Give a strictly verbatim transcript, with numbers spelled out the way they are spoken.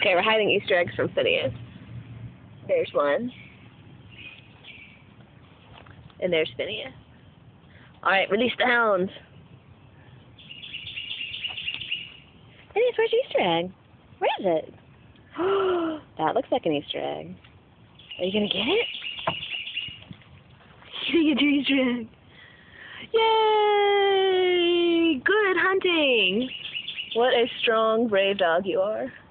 Okay, we're hiding Easter eggs from Phineas. There's one. And there's Phineas. Alright, release the hounds. Phineas, where's your Easter egg? Where is it? That looks like an Easter egg. Are you gonna get it? You're gonna get your Easter egg. Yay! Good hunting! What a strong, brave dog you are.